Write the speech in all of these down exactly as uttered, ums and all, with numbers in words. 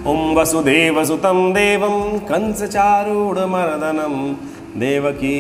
ओं वसुदेवसुतं देवं कंसचारूढमर्दनं देवकी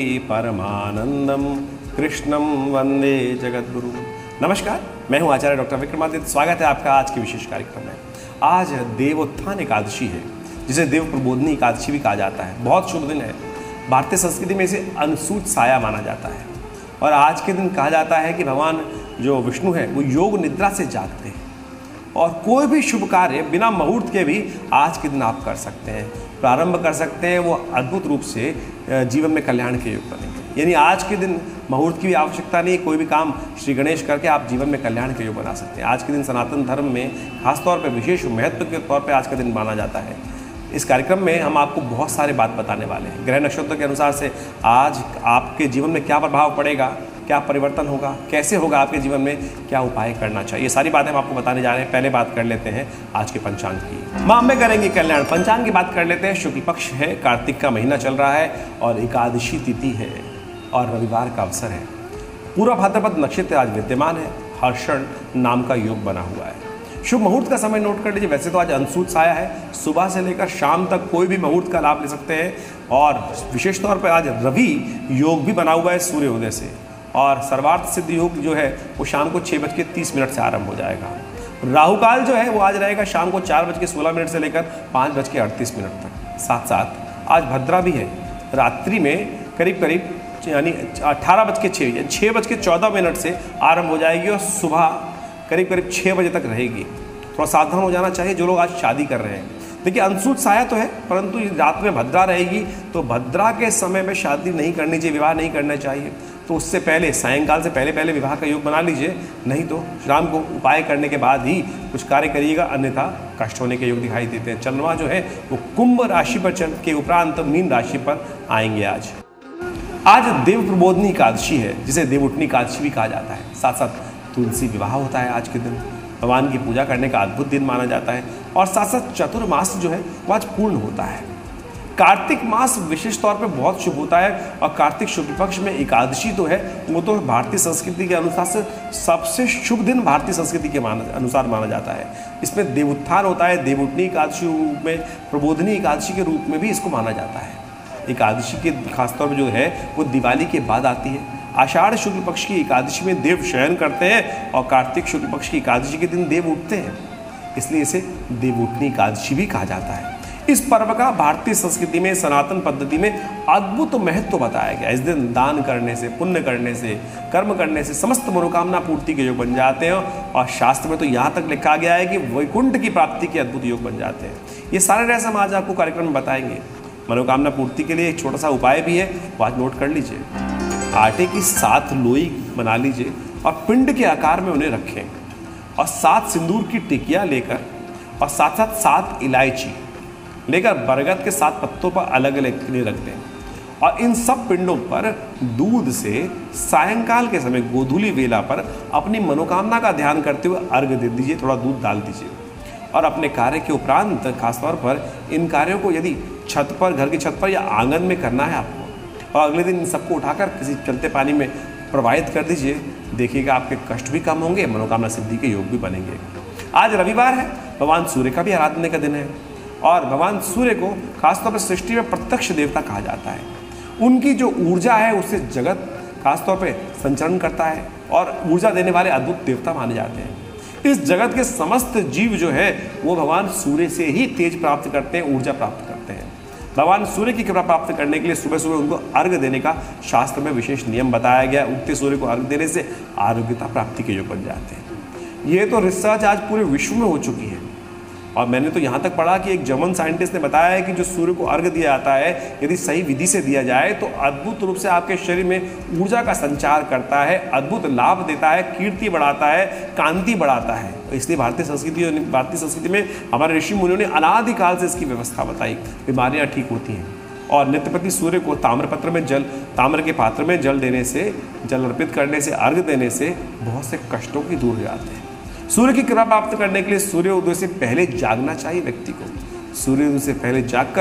परमानंदम कृष्णं वंदे जगद्गुरु। नमस्कार, मैं हूं आचार्य डॉक्टर विक्रमादित्य। स्वागत है आपका आज के विशेष कार्यक्रम में। आज देवोत्थान एकादशी है, जिसे देव प्रबोधनी एकादशी भी कहा जाता है। बहुत शुभ दिन है। भारतीय संस्कृति में इसे अनसूत साया माना जाता है और आज के दिन कहा जाता है कि भगवान जो विष्णु है वो योग निद्रा से जागते हैं और कोई भी शुभ कार्य बिना मुहूर्त के भी आज के दिन आप कर सकते हैं, प्रारंभ कर सकते हैं। वो अद्भुत रूप से जीवन में कल्याण के योग बनेंगे। यानी आज के दिन मुहूर्त की भी आवश्यकता नहीं, कोई भी काम श्री गणेश करके आप जीवन में कल्याण के योग बना सकते हैं। आज के दिन सनातन धर्म में खासतौर पर विशेष महत्व के तौर पर आज का दिन माना जाता है। इस कार्यक्रम में हम आपको बहुत सारे बात बताने वाले हैं। ग्रह नक्षत्र के अनुसार से आज आपके जीवन में क्या प्रभाव पड़ेगा, क्या परिवर्तन होगा, कैसे होगा आपके जीवन में, क्या उपाय करना चाहिए, ये सारी बातें हम आपको बताने जा रहे हैं। पहले बात कर लेते हैं आज के पंचांग की। माँ में करेंगे कल्याण। पंचांग की बात कर लेते हैं। शुक्ल पक्ष है, कार्तिक का महीना चल रहा है और एकादशी तिथि है और रविवार का अवसर है। पूरा भाद्रपद नक्षत्र आज विद्यमान है। हर्षण नाम का योग बना हुआ है। शुभ मुहूर्त का समय नोट कर लीजिए। वैसे तो आज अनसूत साया है, सुबह से लेकर शाम तक कोई भी मुहूर्त का लाभ ले सकते हैं और विशेष तौर पर आज रवि योग भी बना हुआ है सूर्योदय से और सर्वार्थ सिद्ध योग जो है वो शाम को छः बज के तीस मिनट से आरंभ हो जाएगा। राहु काल जो है वो आज रहेगा शाम को चार बज के सोलह मिनट से लेकर पाँच बज के अड़तीस मिनट तक। साथ साथ आज भद्रा भी है। रात्रि में करीब करीब यानी अठारह बज के छः छः बज के चौदह मिनट से आरंभ हो जाएगी और सुबह करीब करीब छः बजे तक रहेगी। थोड़ा सावधान हो जाना चाहिए जो लोग आज शादी कर रहे हैं। देखिए अनसूत साया तो है परंतु रात में भद्रा रहेगी, तो भद्रा के समय में शादी नहीं करनी चाहिए, विवाह नहीं करना चाहिए। तो उससे पहले सायंकाल से पहले पहले विवाह का योग बना लीजिए, नहीं तो शाम को उपाय करने के बाद ही कुछ कार्य करिएगा, अन्यथा कष्ट होने के योग दिखाई देते हैं। चंद्रमा जो है वो कुंभ राशि पर चल के उपरांत मीन राशि पर आएंगे। आज आज देव प्रबोधनी एकादशी है, जिसे देवउठनी एकादशी भी कहा जाता है। साथ साथ तुलसी विवाह होता है आज के दिन। भगवान की पूजा करने का अद्भुत दिन माना जाता है और साथ साथ चतुर्मास जो है वो आज पूर्ण होता है। कार्तिक मास विशेष तौर पे बहुत शुभ होता है और कार्तिक शुक्ल पक्ष में एकादशी तो है, वो तो भारतीय संस्कृति के अनुसार से सबसे शुभ दिन भारतीय संस्कृति के अनुसार माना जाता है। इसमें देवोत्थान होता है। देवउठनी एकादशी रूप में, प्रबोधनी एकादशी के रूप में भी इसको माना जाता है। एकादशी के खासतौर पर जो है वो दिवाली के बाद आती है। आषाढ़ शुक्ल पक्ष की एकादशी में देव शयन करते हैं और कार्तिक शुक्ल पक्ष की एकादशी के दिन देव उठते हैं, इसलिए इसे देवउठनी एकादशी भी कहा जाता है। इस पर्व का भारतीय संस्कृति में, सनातन पद्धति में अद्भुत महत्व बताया गया। इस दिन दान करने से, पुण्य करने से, कर्म करने से समस्त मनोकामना पूर्ति के योग बन जाते हैं और शास्त्र में तो यहाँ तक लिखा गया है कि वैकुंठ की प्राप्ति के अद्भुत योग बन जाते हैं। ये सारे रहस्य हम आज आपको कार्यक्रम में बताएंगे। मनोकामना पूर्ति के लिए एक छोटा सा उपाय भी है, वो आज नोट कर लीजिए। आटे की सात लोई बना लीजिए और पिंड के आकार में उन्हें रखें और सात सिंदूर की टिकिया लेकर और साथ साथ सात इलायची लेकर बरगद के सात पत्तों पर अलग अलग के लिए रख दें और इन सब पिंडों पर दूध से सायंकाल के समय गोधूली वेला पर अपनी मनोकामना का ध्यान करते हुए अर्घ दे दीजिए। थोड़ा दूध डाल दीजिए और अपने कार्य के उपरांत खासतौर पर इन कार्यों को यदि छत पर, घर की छत पर या आंगन में करना है आपको, और अगले दिन इन सबको उठाकर किसी चलते पानी में प्रवाहित कर दीजिए। देखिएगा आपके कष्ट भी कम होंगे, मनोकामना सिद्धि के योग भी बनेंगे। आज रविवार है, भगवान सूर्य का भी आराधना का दिन है और भगवान सूर्य को खासतौर पर सृष्टि में प्रत्यक्ष देवता कहा जाता है। उनकी जो ऊर्जा है उससे जगत खासतौर पर संचरण करता है और ऊर्जा देने वाले अद्भुत देवता माने जाते हैं। इस जगत के समस्त जीव जो है वो भगवान सूर्य से ही तेज प्राप्त करते हैं, ऊर्जा प्राप्त करते हैं। भगवान सूर्य की कृपा प्राप्त करने के लिए सुबह सुबह उनको अर्घ देने का शास्त्र में विशेष नियम बताया गया। उगते सूर्य को अर्घ देने से आरोग्यता प्राप्ति के योग बन जाते हैं। ये तो रिसर्च आज पूरे विश्व में हो चुकी है और मैंने तो यहाँ तक पढ़ा कि एक जर्मन साइंटिस्ट ने बताया है कि जो सूर्य को अर्घ दिया जाता है, यदि सही विधि से दिया जाए तो अद्भुत रूप से आपके शरीर में ऊर्जा का संचार करता है, अद्भुत लाभ देता है, कीर्ति बढ़ाता है, कांति बढ़ाता है। इसलिए भारतीय संस्कृति भारतीय संस्कृति में हमारे ऋषि मुनियों ने अनादिकाल से इसकी व्यवस्था बताई। बीमारियाँ ठीक होती हैं और नित्यप्रति सूर्य को ताम्रपत्र में जल ताम्र के पात्र में जल देने से, जल अर्पित करने से, अर्घ देने से बहुत से कष्टों की दूर हो जाते हैं। सूर्य की कृपा प्राप्त करने के लिए सूर्योदय से पहले जागना चाहिए व्यक्ति को। सूर्योदय से पहले जागकर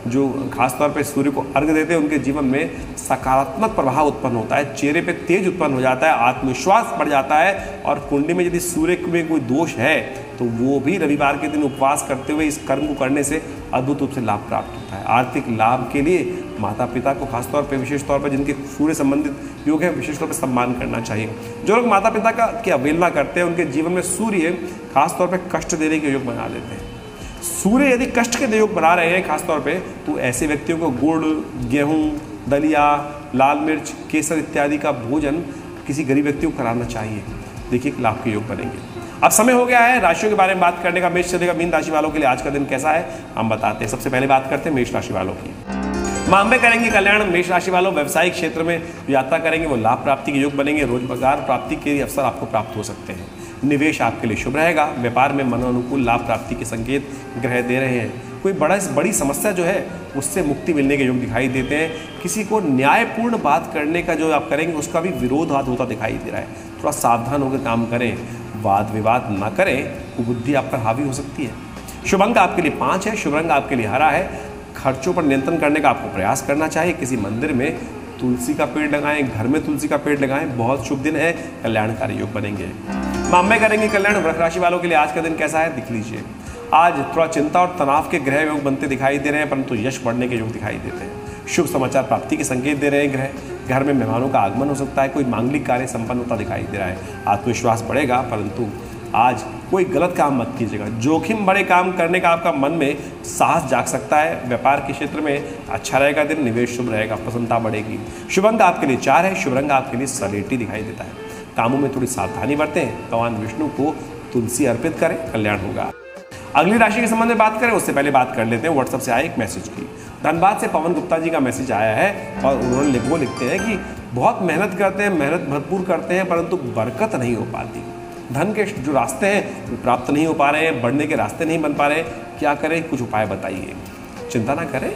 जो खासतौर पे सूर्य को अर्घ देते हैं उनके जीवन में सकारात्मक प्रभाव उत्पन्न होता है, चेहरे पे तेज उत्पन्न हो जाता है, आत्मविश्वास बढ़ जाता है। और कुंडली में यदि सूर्य में कोई दोष है तो वो भी रविवार के दिन उपवास करते हुए इस कर्म को करने से अद्भुत रूप से लाभ प्राप्त होता है। आर्थिक लाभ के लिए माता पिता को खासतौर पर विशेष तौर पर जिनके सूर्य संबंधित योग है विशेष तौर पर सम्मान करना चाहिए। जो लोग माता पिता का की अवहेलना करते हैं उनके जीवन में सूर्य खासतौर पर कष्ट देने के योग बना देते हैं। सूर्य यदि कष्ट के योग बना रहे हैं खासतौर पे तो ऐसे व्यक्तियों को गुड़, गेहूं, दलिया, लाल मिर्च, केसर इत्यादि का भोजन किसी गरीब व्यक्ति को कराना चाहिए। देखिए लाभ के योग बनेंगे। अब समय हो गया है राशियों के बारे में बात करने का। मेष चलेगा मीन राशि वालों के लिए आज का दिन कैसा है हम बताते हैं। सबसे पहले बात करते हैं मेष राशि वालों की। माँ अम्बे करेंगे कल्याण। मेष राशि वालों व्यवसायिक क्षेत्र में यात्रा करेंगे वो लाभ प्राप्ति के योग बनेंगे। रोजगार प्राप्ति के अवसर आपको प्राप्त हो सकते हैं। निवेश आपके लिए शुभ रहेगा। व्यापार में मनोनुकूल लाभ प्राप्ति के संकेत ग्रह दे रहे हैं। कोई बड़ा बड़ी समस्या जो है उससे मुक्ति मिलने के योग दिखाई देते हैं। किसी को न्यायपूर्ण बात करने का जो आप करेंगे उसका भी विरोध होता दिखाई दे रहा है। थोड़ा सावधान होकर काम करें, वाद विवाद ना करें, कुबुद्धि आप पर हावी हो सकती है। शुभ अंक आपके लिए पाँच है। शुभ रंग आपके लिए हरा है। खर्चों पर नियंत्रण करने का आपको प्रयास करना चाहिए। किसी मंदिर में तुलसी का पेड़ लगाएं, घर में तुलसी का पेड़ लगाएं, बहुत शुभ दिन है। कल्याणकारी योग बनेंगे। माँ अम्बे करेंगे कल्याण। वृष राशि वालों के लिए आज का दिन कैसा है दिख लीजिए। आज थोड़ा चिंता और तनाव के ग्रह योग बनते दिखाई दे रहे हैं परंतु यश बढ़ने के योग दिखाई देते हैं। शुभ समाचार प्राप्ति के संकेत दे रहे हैं ग्रह। घर में मेहमानों का आगमन हो सकता है। कोई मांगलिक कार्य संपन्न होता दिखाई दे रहा है। आत्मविश्वास बढ़ेगा परंतु आज कोई गलत काम मत कीजिएगा। जोखिम बड़े काम करने का आपका मन में साहस जाग सकता है। व्यापार के क्षेत्र में अच्छा रहेगा दिन। निवेश शुभ रहेगा, प्रसन्नता बढ़ेगी। शुभ अंक आपके लिए चार है। शुभ रंग आपके लिए सलेटी दिखाई देता है। कामों में थोड़ी सावधानी बरतें। भगवान विष्णु को तुलसी अर्पित करें, कल्याण होगा। अगली राशि के संबंध में बात करें उससे पहले बात कर लेते हैं व्हाट्सएप से आए एक मैसेज की। धनबाद से पवन गुप्ता जी का मैसेज आया है और उन्होंने वो लिखते हैं कि बहुत मेहनत करते हैं, मेहनत भरपूर करते हैं परंतु बरकत नहीं हो पाती। धन के जो रास्ते हैं वो प्राप्त नहीं हो पा रहे हैं, बढ़ने के रास्ते नहीं बन पा रहे। क्या करें, कुछ उपाय बताइए। चिंता ना करें,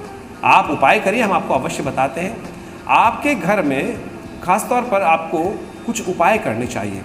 आप उपाय करिए, हम आपको अवश्य बताते हैं। आपके घर में खासतौर पर आपको कुछ उपाय करने चाहिए।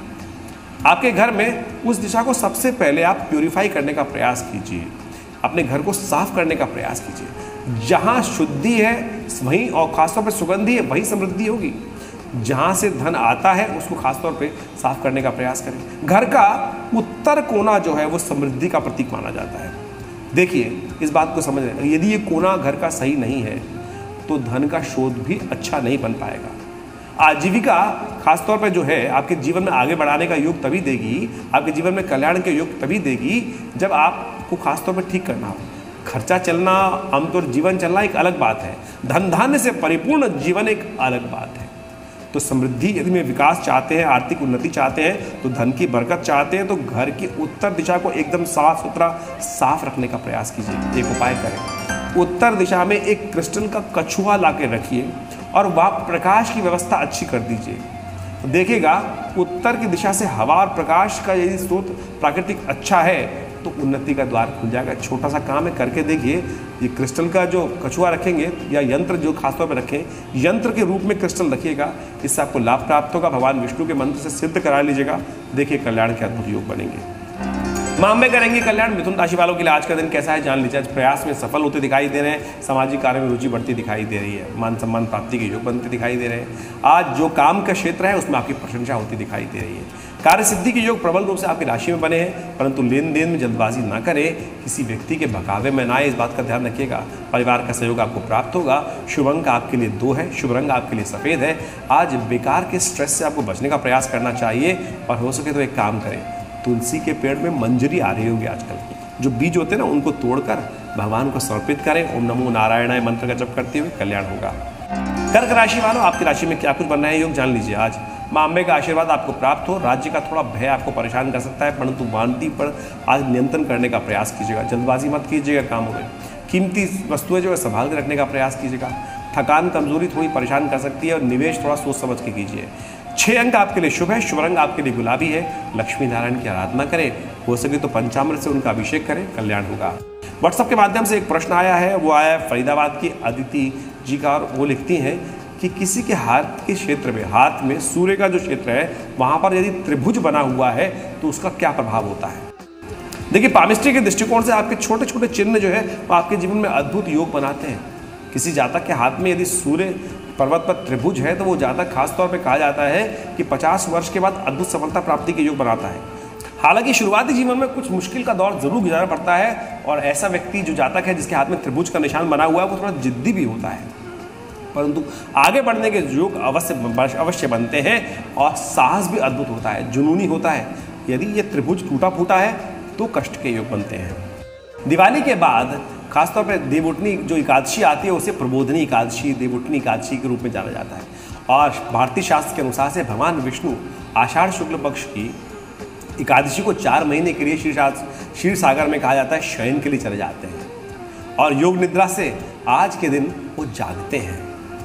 आपके घर में उस दिशा को सबसे पहले आप प्यूरिफाई करने का प्रयास कीजिए। अपने घर को साफ करने का प्रयास कीजिए। जहाँ शुद्धि है वहीं और खासतौर पर सुगंधी है वहीं समृद्धि होगी। जहाँ से धन आता है उसको खासतौर पे साफ करने का प्रयास करें। घर का उत्तर कोना जो है वो समृद्धि का प्रतीक माना जाता है। देखिए इस बात को समझ रहे, यदि ये कोना घर का सही नहीं है तो धन का शोध भी अच्छा नहीं बन पाएगा। आजीविका खासतौर पर जो है आपके जीवन में आगे बढ़ाने का योग तभी देगी, आपके जीवन में कल्याण के योग तभी देगी जब आपको खासतौर पर ठीक करना हो। खर्चा चलना, आमतौर जीवन चलना एक अलग बात है। धन धान्य से परिपूर्ण जीवन एक अलग बात है। तो समृद्धि यदि में विकास चाहते हैं, आर्थिक उन्नति चाहते हैं, तो धन की बरकत चाहते हैं तो घर की उत्तर दिशा को एकदम साफ सुथरा साफ रखने का प्रयास कीजिए। एक उपाय करें, उत्तर दिशा में एक क्रिस्टल का कछुआ ला के रखिए और वह प्रकाश की व्यवस्था अच्छी कर दीजिए। तो देखिएगा उत्तर की दिशा से हवा और प्रकाश का यदि स्रोत प्राकृतिक अच्छा है तो उन्नति का द्वार खुल जाएगा। छोटा सा काम है, करके देखिए। ये क्रिस्टल का जो कछुआ रखेंगे या यंत्र जो खासतौर पर रखें, यंत्र के रूप में क्रिस्टल रखिएगा, इससे आपको लाभ प्राप्त होगा। भगवान विष्णु के मंत्र से सिद्ध करा लीजिएगा, देखिए कल्याण के अद्भुत योग बनेंगे। माँ अम्बे करेंगे कल्याण। मिथुन राशि वालों के लिए आज का दिन कैसा है जान लीजिए। आज प्रयास में सफल होते दिखाई दे रहे हैं। सामाजिक कार्य में रुचि बढ़ती दिखाई दे रही है। मान सम्मान प्राप्ति के योग बनते दिखाई दे रहे हैं। आज जो काम का क्षेत्र है उसमें आपकी प्रशंसा होती दिखाई दे रही है। कार्य सिद्धि के योग प्रबल रूप से आपकी राशि में बने हैं परंतु लेन देन में जल्दबाजी ना करें, किसी व्यक्ति के बहकावे में ना आए, इस बात का ध्यान रखिएगा। परिवार का सहयोग आपको प्राप्त होगा। शुभ अंक आपके लिए दो है। शुभ रंग आपके लिए सफ़ेद है। आज बेकार के स्ट्रेस से आपको बचने का प्रयास करना चाहिए और हो सके तो एक काम करें, तुलसी के पेड़ में मंजरी आ रही होगी आजकल, जो बीज होते हैं ना उनको तोड़कर भगवान को समर्पित करें। ओम नमो नारायणाय मंत्र का जप करते हुए कल्याण होगा। कर्क राशि वालों, आपकी राशि में क्या कुछ बनना है योग जान लीजिए। आज माँ अम्बे का आशीर्वाद आपको प्राप्त हो। राज्य का थोड़ा भय आपको परेशान कर सकता है परंतु वांति पर आज नियंत्रण करने का प्रयास कीजिएगा। जल्दबाजी मत कीजिएगा कामों में। कीमती वस्तुएं जो है संभाल के रखने का प्रयास कीजिएगा। थकान कमजोरी थोड़ी परेशान कर सकती है और निवेश थोड़ा सोच समझ के कीजिए। छह अंक आपके लिए शुभ है। शुभ रंग आपके लिए गुलाबी है। लक्ष्मी नारायण की आराधना करें, हो सके तो पंचामृत से उनका अभिषेक करें, कल्याण होगा। व्हाट्सएप के माध्यम से एक प्रश्न आया है, वो आया है फरीदाबाद की अदिति जी का और वो लिखती हैं कि किसी के हाथ के क्षेत्र में, हाथ में सूर्य का जो क्षेत्र है वहाँ पर यदि त्रिभुज बना हुआ है तो उसका क्या प्रभाव होता है। देखिए, पामिस्ट्री के दृष्टिकोण से आपके छोटे छोटे चिन्ह जो है वो आपके जीवन में अद्भुत योग बनाते हैं। किसी जातक के हाथ में यदि सूर्य पर्वत पर त्रिभुज है तो वो जातक खासतौर पर कहा जाता है कि पचास वर्ष के बाद अद्भुत सफलता प्राप्ति के योग बनाता है। हालांकि शुरुआती जीवन में कुछ मुश्किल का दौर जरूर गुजारना पड़ता है, और ऐसा व्यक्ति जो जातक है जिसके हाथ में त्रिभुज का निशान बना हुआ है वो थोड़ा जिद्दी भी होता है, परंतु आगे बढ़ने के योग अवश्य अवश्य बनते हैं और साहस भी अद्भुत होता है, जुनूनी होता है। यदि ये त्रिभुज टूटा फूटा है तो कष्ट के योग बनते हैं। दिवाली के बाद खासतौर पर देवउठनी जो एकादशी आती है उसे प्रबोधनी एकादशी, देवउठनी एकादशी के रूप में जाना जाता है। और भारतीय शास्त्र के अनुसार से भगवान विष्णु आषाढ़ शुक्ल पक्ष की एकादशी को चार महीने के लिए क्षीर क्षीर सागर में कहा जाता है शयन के लिए चले जाते हैं, और योग निद्रा से आज के दिन वो जागते हैं।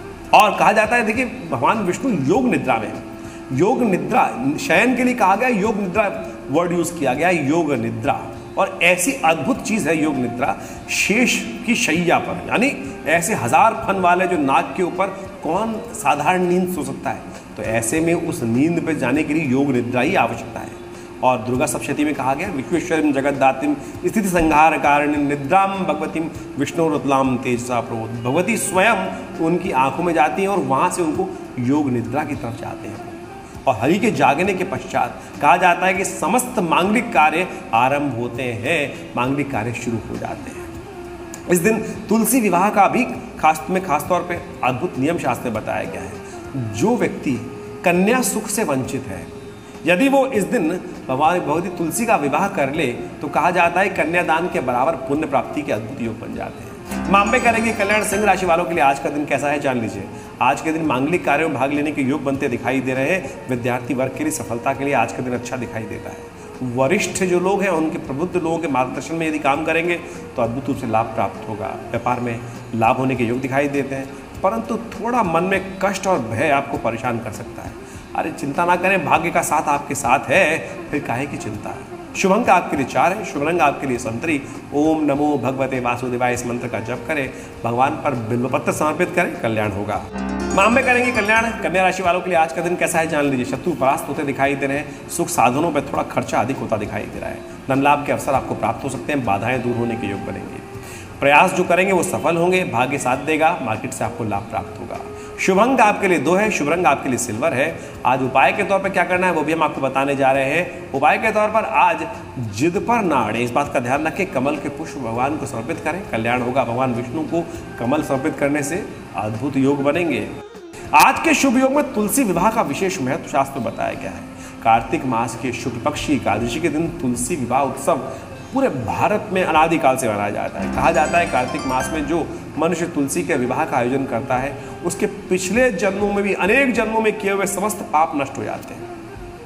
और कहा जाता है, देखिए, भगवान विष्णु योग निद्रा में, योग निद्रा शयन के लिए कहा गया, योग निद्रा वर्ड यूज किया गया, योग निद्रा। और ऐसी अद्भुत चीज है योग निद्रा, शेष की शैया पर, यानी ऐसे हजार फन वाले जो नाग के ऊपर कौन साधारण नींद सो सकता है, तो ऐसे में उस नींद पर जाने के लिए योग निद्रा ही आवश्यकता है। और दुर्गा सप्तशती में कहा गया, विश्वेश्वरीं जगद्धात्रीं स्थिति संहार कारिणीं निद्राम भगवतीं विष्णुरुतलाम तेजसा प्रबोध। भगवती स्वयं उनकी आंखों में जाती हैं और वहां से उनको योग निद्रा की तरफ जाते हैं। और हरि के जागने के पश्चात कहा जाता है कि समस्त मांगलिक कार्य आरंभ होते हैं, मांगलिक कार्य शुरू हो जाते हैं। इस दिन तुलसी विवाह का भी खास में खासतौर पर अद्भुत नियम शास्त्र में बताया गया है। जो व्यक्ति कन्या सुख से वंचित है, यदि वो इस दिन भगवान भगवती तुलसी का विवाह कर ले तो कहा जाता है कन्यादान के बराबर पुण्य प्राप्ति के अद्भुत योग बन जाते हैं। मामले करेंगे कल्याण सिंह राशि वालों के लिए आज का दिन कैसा है, जान लीजिए। आज के दिन मांगलिक कार्यों में भाग लेने के योग बनते दिखाई दे रहे हैं। विद्यार्थी वर्ग के लिए सफलता के लिए आज का दिन अच्छा दिखाई देता है। वरिष्ठ जो लोग हैं उनके प्रबुद्ध लोगों के मार्गदर्शन में यदि काम करेंगे तो अद्भुत रूप से लाभ प्राप्त होगा। व्यापार में लाभ होने के योग दिखाई देते हैं, परंतु थोड़ा मन में कष्ट और भय आपको परेशान कर सकता है। अरे चिंता ना करें, भाग्य का साथ आपके साथ है, फिर काहे की चिंता है। शुभ अंक आपके लिए चार है, शुभ रंग आपके लिए संतरी। ओम नमो भगवते वासुदेवाय इस मंत्र का जप करें, भगवान पर बिल्वपत्र समर्पित करें, कल्याण होगा। माम में करेंगे कल्याण। कन्या राशि वालों के लिए आज का दिन कैसा है, जान लीजिए। शत्रु परास्त होते दिखाई दे रहे हैं, सुख साधनों पर थोड़ा खर्चा अधिक होता दिखाई दे रहा है। धन लाभ के अवसर आपको प्राप्त हो सकते हैं, बाधाएं दूर होने के योग बनेंगे। प्रयास जो करेंगे वो सफल होंगे, भाग्य साथ देगा, मार्केट से आपको लाभ प्राप्त होगा। शुभ अंक आपके लिए दो है, शुभ रंग आपके लिए सिल्वर है। आज उपाय के तौर पर क्या करना है वो भी हम आपको बताने जा रहे हैं। उपाय के तौर पर आज जिद पर ना अड़े, इस बात का ध्यान रखें। कमल के पुष्प भगवान को समर्पित करें, कल्याण होगा। भगवान विष्णु को कमल समर्पित करने से अद्भुत योग बनेंगे। आज के शुभ योग में तुलसी विवाह का विशेष महत्व शास्त्र में बताया गया है। कार्तिक मास के शुक्ल पक्ष की एकादशी के दिन तुलसी विवाह उत्सव पूरे भारत में अनादिकाल से मनाया जाता है। कहा जाता है कार्तिक मास में जो मनुष्य तुलसी के विवाह का आयोजन करता है उसके पिछले जन्मों में भी अनेक जन्मों में किए हुए समस्त पाप नष्ट हो जाते हैं।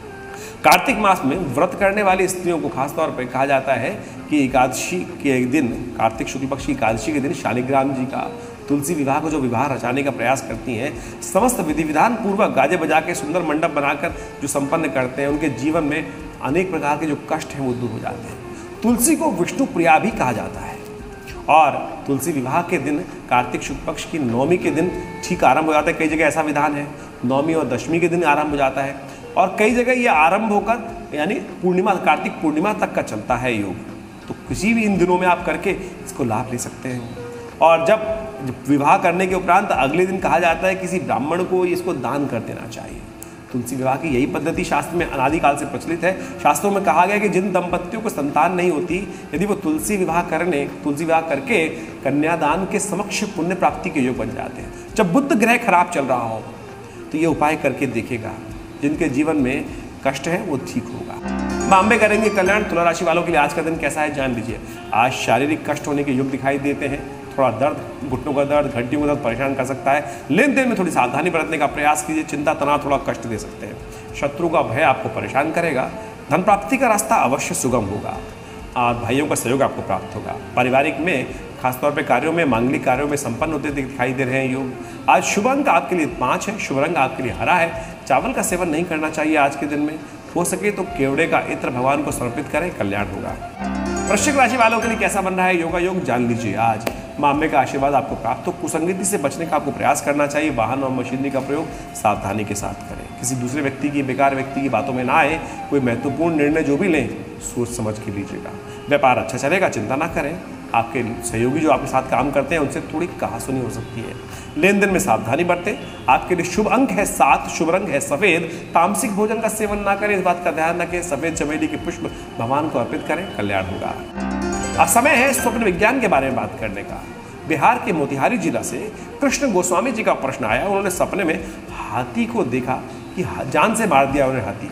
कार्तिक मास में व्रत करने वाली स्त्रियों को खासतौर पर कहा जाता है कि एकादशी के दिन, कार्तिक शुक्ल पक्ष की एकादशी के दिन शालिग्राम जी का तुलसी विवाह को जो विवाह रचाने का प्रयास करती हैं, समस्त विधि विधान पूर्वक गाजे बजा के सुंदर मंडप बनाकर जो संपन्न करते हैं, उनके जीवन में अनेक प्रकार के जो कष्ट हैं वो दूर हो जाते हैं। तुलसी को विष्णु प्रिया भी कहा जाता है और तुलसी विवाह के दिन कार्तिक शुक्ल पक्ष की नौमी के दिन ठीक आरंभ हो जाता है। कई जगह ऐसा विधान है नौमी और दशमी के दिन आरंभ हो जाता है, और कई जगह ये आरंभ होकर यानी पूर्णिमा, कार्तिक पूर्णिमा तक का चलता है योग। तो किसी भी इन दिनों में आप करके इसको लाभ ले सकते हैं। और जब विवाह करने के उपरांत अगले दिन कहा जाता है किसी ब्राह्मण को इसको दान कर देना चाहिए। तुलसी विवाह की यही पद्धति शास्त्र में अनादिकाल से प्रचलित है। शास्त्रों में कहा गया कि जिन दंपतियों को संतान नहीं होती, यदि वो तुलसी विवाह करने तुलसी विवाह करके कन्यादान के समक्ष पुण्य प्राप्ति के योग बन जाते हैं। जब बुध ग्रह खराब चल रहा हो तो ये उपाय करके देखेगा, जिनके जीवन में कष्ट है वो ठीक होगा। मामले करेंगे कल्याण। तुला राशि वालों के लिए आज का दिन कैसा है, जान लीजिए। आज शारीरिक कष्ट होने के योग दिखाई देते हैं। थोड़ा दर्द, घुटनों का दर्द, घंटियों का दर्द परेशान कर सकता है। लेन देन में थोड़ी सावधानी बरतने का प्रयास कीजिए। चिंता तनाव थोड़ा कष्ट दे सकते हैं। शत्रु का भय आपको परेशान करेगा। धन प्राप्ति का रास्ता अवश्य सुगम होगा और भाइयों का सहयोग आपको प्राप्त होगा। पारिवारिक में खासतौर पर कार्यों में, मांगलिक कार्यों में संपन्न होते दिखाई दे रहे हैं योग। आज शुभ अंक आपके लिए पाँच है, शुभ रंग आपके लिए हरा है। चावल का सेवन नहीं करना चाहिए आज के दिन में। हो सके तो केवड़े का इत्र भगवान को समर्पित करें, कल्याण होगा। वृश्चिक राशि वालों के लिए कैसा बन रहा है योगा योग, जान लीजिए। आज माँ अम्बे का आशीर्वाद आपको प्राप्त हो। कुसंगति से बचने का आपको प्रयास करना चाहिए। वाहन और मशीनरी का प्रयोग सावधानी के साथ करें। किसी दूसरे व्यक्ति की, बेकार व्यक्ति की बातों में ना आए। कोई महत्वपूर्ण निर्णय जो भी लें सोच समझ के लीजिएगा। व्यापार अच्छा चलेगा, चिंता ना करें। आपके सहयोगी जो आपके साथ काम करते हैं उनसे थोड़ी कहासुनी हो सकती है। लेन देन में सावधानी बरतें। आपके लिए शुभ अंक है सात, शुभ रंग है सफेद। तामसिक भोजन का सेवन ना करें, इस बात का ध्यान रखें। सफेद चमेली के पुष्प भगवान को अर्पित करें, कल्याण होगा। अब समय है स्वप्न विज्ञान के बारे में बात करने का। बिहार के मोतिहारी जिला से कृष्ण गोस्वामी जी का प्रश्न आया। उन्होंने सपने में हाथी को देखा कि जान से मार दिया उन्हें हाथी।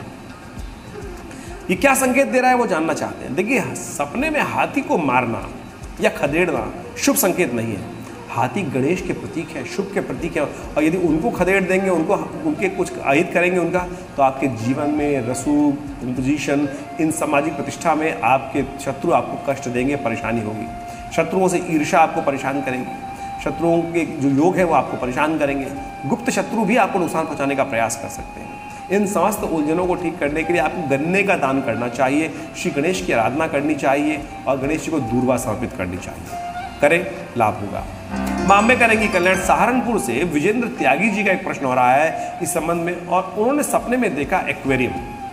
ये क्या संकेत दे रहा है वो जानना चाहते हैं। देखिए, सपने में हाथी को मारना या खदेड़ना शुभ संकेत नहीं है। हाथी गणेश के प्रतीक है, शुभ के प्रतीक है, और यदि उनको खदेड़ देंगे, उनको उनके कुछ अहित करेंगे उनका, तो आपके जीवन में रसूख, पोजीशन, इन सामाजिक प्रतिष्ठा में आपके शत्रु आपको कष्ट देंगे, परेशानी होगी। शत्रुओं से ईर्ष्या आपको परेशान करेगी। शत्रुओं के जो योग है वो आपको परेशान करेंगे। गुप्त शत्रु भी आपको नुकसान पहुंचाने का प्रयास कर सकते हैं। इन समस्त उलझनों को ठीक करने के लिए आपको गन्ने का दान करना चाहिए, श्री गणेश की आराधना करनी चाहिए और गणेश जी को दूर्वा समर्पित करनी चाहिए। करें, लाभ होगा। मां में करेंगी कल्याण। सहारनपुर से विजेंद्र त्यागी जी का एक प्रश्न हो रहा है इस संबंध में, और उन्होंने सपने में देखा एक्वेरियम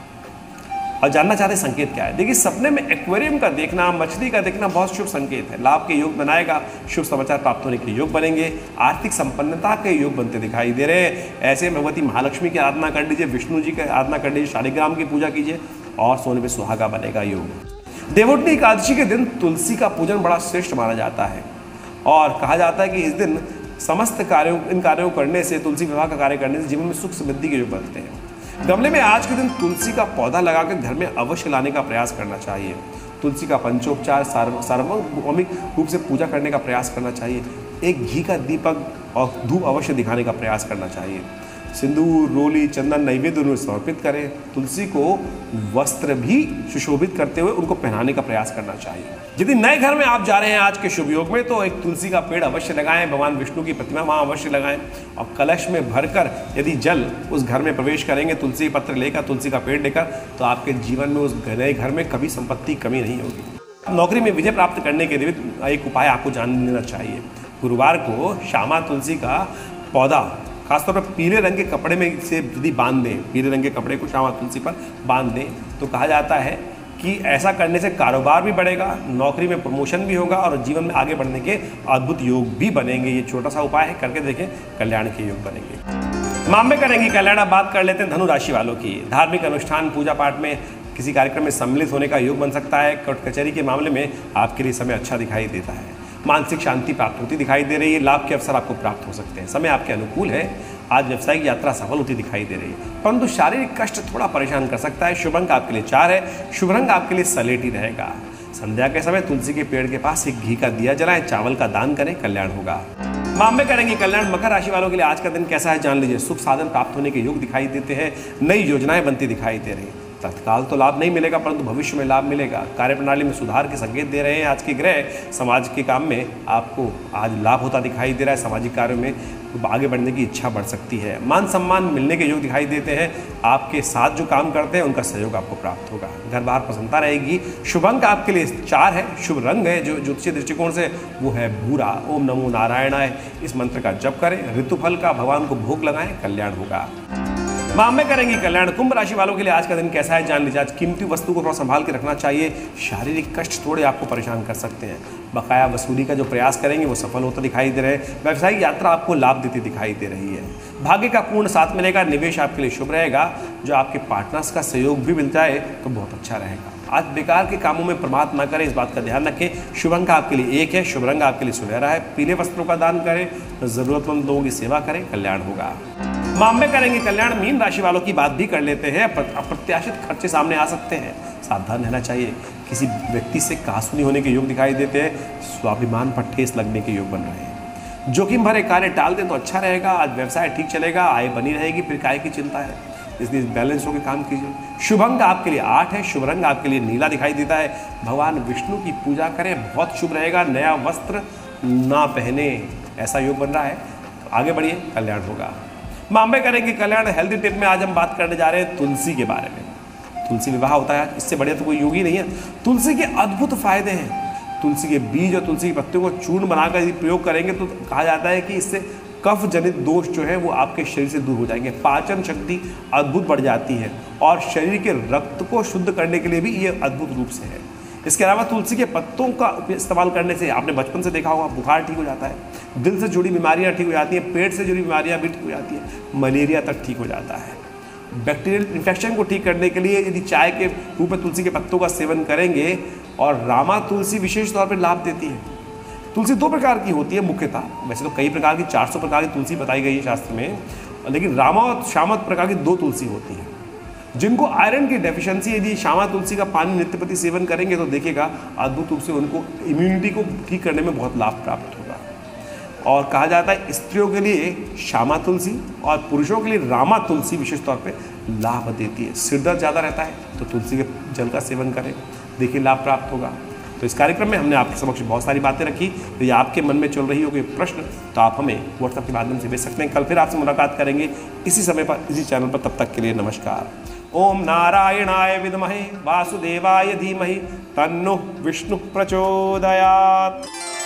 और जानना चाहते संकेत क्या है। देखिए, सपने में एक्वेरियम का देखना, मछली का देखना बहुत शुभ संकेत है। लाभ के योग बनाएगा, शुभ समाचार प्राप्त होने के योग बनेंगे, आर्थिक संपन्नता के योग बनते दिखाई दे रहे हैं। ऐसे भगवती महालक्ष्मी की आराधना कर लीजिए, विष्णु जी की आराधना कर लीजिए, शालिग्राम की पूजा कीजिए और सोने पे सुहागा बनेगा योग। देवोत्तनी एकादशी के दिन तुलसी का पूजन बड़ा श्रेष्ठ माना जाता है और कहा जाता है कि इस दिन समस्त कार्यों इन कार्यों को करने से, तुलसी विवाह का कार्य करने से जीवन में सुख समृद्धि के योग बनते हैं। गमले में आज के दिन तुलसी का पौधा लगाकर घर में अवश्य लाने का प्रयास करना चाहिए। तुलसी का पंचोपचार सार्वभौमिक रूप से पूजा करने का प्रयास करना चाहिए। एक घी का दीपक और धूप अवश्य दिखाने का प्रयास करना चाहिए। सिंदूर, रोली, चंदन नैवेद्य उन्हें समर्पित करें। तुलसी को वस्त्र भी सुशोभित करते हुए उनको पहनाने का प्रयास करना चाहिए। यदि नए घर में आप जा रहे हैं आज के शुभ योग में, तो एक तुलसी का पेड़ अवश्य लगाएं, भगवान विष्णु की प्रतिमा वहाँ अवश्य लगाएं और कलश में भरकर यदि जल उस घर में प्रवेश करेंगे, तुलसी पत्र लेकर, तुलसी का पेड़ लेकर, तो आपके जीवन में उस नए घर में कभी संपत्ति कमी नहीं होगी। नौकरी में विजय प्राप्त करने के लिए एक उपाय आपको जान लेना चाहिए। गुरुवार को श्यामा तुलसी का पौधा खासतौर पर पीले रंग के कपड़े में से यदि बांध दें, पीले रंग के कपड़े को श्यामा तुलसी पर बांध दें, तो कहा जाता है कि ऐसा करने से कारोबार भी बढ़ेगा, नौकरी में प्रमोशन भी होगा और जीवन में आगे बढ़ने के अद्भुत योग भी बनेंगे। ये छोटा सा उपाय है, करके देखें, कल्याण के योग बनेंगे। मां में करेंगी कल्याण। अब बात कर लेते हैं धनु राशि वालों की। धार्मिक अनुष्ठान, पूजा पाठ में, किसी कार्यक्रम में सम्मिलित होने का योग बन सकता है। कोर्ट कचहरी के मामले में आपके लिए समय अच्छा दिखाई देता है। मानसिक शांति प्राप्त होती दिखाई दे रही है। लाभ के अवसर आपको प्राप्त हो सकते हैं। समय आपके अनुकूल है। आज व्यवसायिक यात्रा सफल होती दिखाई दे रही है, परंतु शारीरिक कष्ट थोड़ा परेशान कर सकता है। शुभ अंक आपके लिए चार है, शुभ रंग आपके लिए सलेटी रहेगा। संध्या के समय तुलसी के पेड़ के पास एक घी का दिया जलाएं, चावल का दान करें, कल्याण होगा। मां में करेंगे कल्याण। मकर राशि वालों के लिए आज का दिन कैसा है जान लीजिए। सुख साधन प्राप्त होने के योग दिखाई देते हैं। नई योजनाएं बनती दिखाई दे रही हैं। तत्काल तो लाभ नहीं मिलेगा, परंतु भविष्य में लाभ मिलेगा। कार्यप्रणाली में सुधार के संकेत दे रहे हैं आज के ग्रह। समाज के काम में आपको आज लाभ होता दिखाई दे रहा है। सामाजिक कार्यों में आगे बढ़ने की इच्छा बढ़ सकती है। मान सम्मान मिलने के योग दिखाई देते हैं। आपके साथ जो काम करते हैं उनका सहयोग आपको प्राप्त होगा। घर बाहर प्रसन्नता रहेगी। शुभ अंक आपके लिए चार है, शुभ रंग है जो ज्योतिषीय दृष्टिकोण से वो है भूरा। ओम नमो नारायणाय इस मंत्र का जप करें। ऋतुफल का भगवान को भोग लगाएं, कल्याण होगा। मां में करेंगी कल्याण। कुंभ राशि वालों के लिए आज का दिन कैसा है जान लीजिए। आज कीमती वस्तु को थोड़ा संभाल के रखना चाहिए। शारीरिक कष्ट थोड़े आपको परेशान कर सकते हैं। बकाया वसूली का जो प्रयास करेंगे वो सफल होता दिखाई दे रहे हैं। व्यावसायिक यात्रा आपको लाभ देती दिखाई दे रही है। भाग्य का पूर्ण साथ मिलेगा। निवेश आपके लिए शुभ रहेगा। जो आपके पार्टनर्स का सहयोग भी मिल जाए तो बहुत अच्छा रहेगा। आज बेकार के कामों में प्रमाद न करें, इस बात का ध्यान रखें। शुभ अंक आपके लिए एक है, शुभ रंग आपके लिए सुनहरा है। पीले वस्त्रों का दान करें, जरूरतमंद लोगों की सेवा करें, कल्याण होगा। मां में करेंगे कल्याण। मीन राशि वालों की बात भी कर लेते हैं। अप्रत्याशित खर्चे सामने आ सकते हैं, सावधान रहना चाहिए। किसी व्यक्ति से कहासुनी होने के योग दिखाई देते हैं। स्वाभिमान पर ठेस लगने के योग बन रहे हैं। जोखिम भरे कार्य टाल दें तो अच्छा रहेगा। आज व्यवसाय ठीक चलेगा, आय बनी रहेगी, फिर काय की चिंता है, इसलिए बैलेंस होकर काम कीजिए। शुभ अंक आपके लिए आठ है, शुभ रंग आपके लिए नीला दिखाई देता है। भगवान विष्णु की पूजा करें, बहुत शुभ रहेगा। नया वस्त्र ना पहने ऐसा योग बन रहा है, आगे बढ़िए, कल्याण होगा। मां में करेंगे कल्याण। हेल्दी टिप में आज हम बात करने जा रहे हैं तुलसी के बारे में। तुलसी विवाह होता है, इससे बढ़िया तो कोई योग ही नहीं है। तुलसी के अद्भुत फायदे हैं। तुलसी के बीज और तुलसी की पत्तियों को चूर्ण बनाकर यदि प्रयोग करेंगे तो कहा जाता है कि इससे कफ जनित दोष जो है वो आपके शरीर से दूर हो जाएंगे, पाचन शक्ति अद्भुत बढ़ जाती है और शरीर के रक्त को शुद्ध करने के लिए भी ये अद्भुत रूप से है। इसके अलावा तुलसी के पत्तों का इस्तेमाल करने से आपने बचपन से देखा होगा, बुखार ठीक हो जाता है, दिल से जुड़ी बीमारियां ठीक हो जाती हैं, पेट से जुड़ी बीमारियां भी ठीक हो जाती हैं, मलेरिया तक ठीक हो जाता है। बैक्टीरियल इन्फेक्शन को ठीक करने के लिए यदि चाय के रूप में तुलसी के पत्तों का सेवन करेंगे, और रामा तुलसी विशेष तौर पर लाभ देती है। तुलसी दो प्रकार की होती है मुख्यतः, वैसे तो कई प्रकार की चार सौ प्रकार की तुलसी बताई गई है शास्त्र में, लेकिन रामा और श्यामा प्रकार की दो तुलसी होती हैं। जिनको आयरन की डेफिशिएंसी, यदि श्यामा तुलसी का पानी नित्य प्रति सेवन करेंगे तो देखिएगा अद्भुत रूप से उनको इम्यूनिटी को ठीक करने में बहुत लाभ प्राप्त होगा। और कहा जाता है स्त्रियों के लिए श्यामा तुलसी और पुरुषों के लिए रामा तुलसी विशेष तौर पे लाभ देती है। सिर दर्द ज़्यादा रहता है तो तुलसी के जल का सेवन करें, देखिए लाभ प्राप्त होगा। तो इस कार्यक्रम में हमने आपके समक्ष बहुत सारी बातें रखी। यदि आपके मन में चल रही हो कोई प्रश्न तो आप हमें व्हाट्सएप के माध्यम से भेज सकते हैं। कल फिर आपसे मुलाकात करेंगे इसी समय पर, इसी चैनल पर। तब तक के लिए नमस्कार। ओम नारायणाय विद्महे वासुदेवाय धीमहि तन्नो विष्णु प्रचोदयात्।